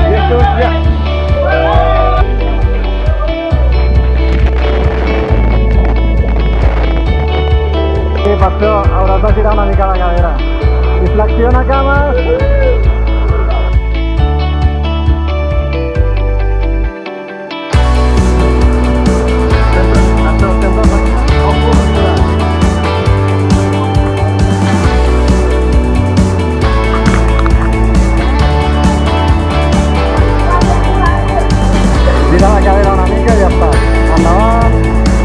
I esto es ya. ¿Qué pasó? Ahora te has tirado una mica la cadera. Y flexiona camas. Tira la cadera una mica i ja està. Endavant.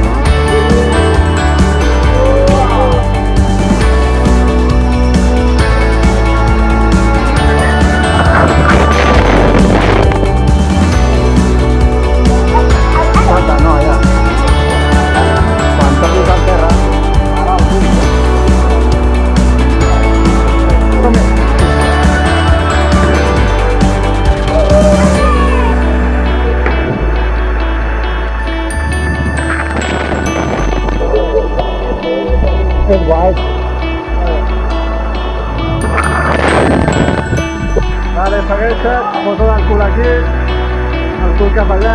Salta, no, ja. Quan toquis al terra, ara el punt. És guai. Vale, segueixa't, posa el cul aquí, el cul cap allà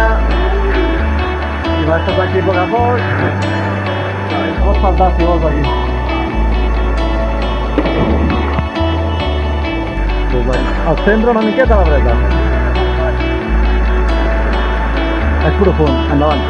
i baixes aquí a poc a poc. Pots saltar si vols aquí. Al centre una miqueta a la dreta. És profund, endavant.